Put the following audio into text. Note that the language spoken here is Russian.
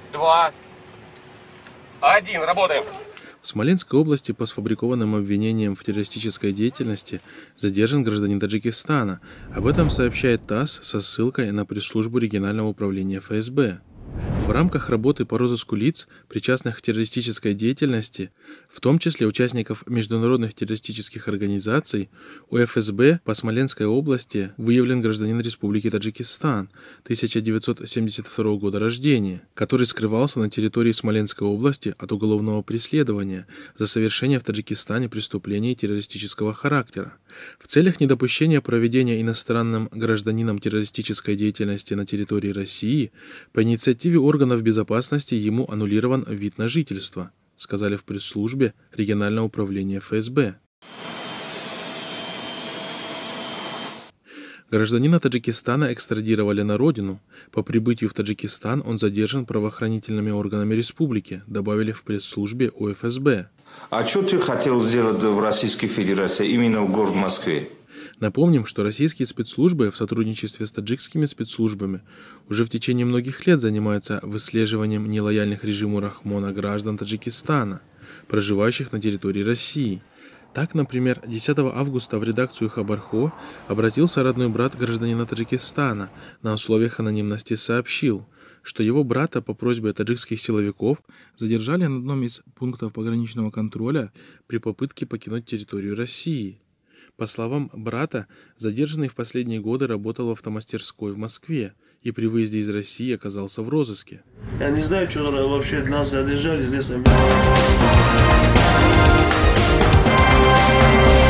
2, 1, работаем. В Смоленской области по сфабрикованным обвинениям в террористической деятельности задержан гражданин Таджикистана. Об этом сообщает ТАСС со ссылкой на пресс-службу регионального управления ФСБ. В рамках работы по розыску лиц, причастных к террористической деятельности, в том числе участников международных террористических организаций, у ФСБ по Смоленской области выявлен гражданин Республики Таджикистан 1972 года рождения, который скрывался на территории Смоленской области от уголовного преследования за совершение в Таджикистане преступлений террористического характера. В целях недопущения проведения иностранным гражданином террористической деятельности на территории России по инициативе органов безопасности ему аннулирован вид на жительство, сказали в пресс-службе регионального управления ФСБ. Гражданина Таджикистана экстрадировали на родину. По прибытию в Таджикистан он задержан правоохранительными органами республики, добавили в пресс-службе УФСБ. А что ты хотел сделать в Российской Федерации, именно в городе Москве? Напомним, что российские спецслужбы в сотрудничестве с таджикскими спецслужбами уже в течение многих лет занимаются выслеживанием нелояльных режиму Рахмона граждан Таджикистана, проживающих на территории России. Так, например, 10 августа в редакцию Хабар-Хо обратился родной брат гражданина Таджикистана, на условиях анонимности сообщил, что его брата по просьбе таджикских силовиков задержали на одном из пунктов пограничного контроля при попытке покинуть территорию России. По словам брата, задержанный в последние годы работал в автомастерской в Москве и при выезде из России оказался в розыске. Я не знаю, что вообще нас задержали здесь.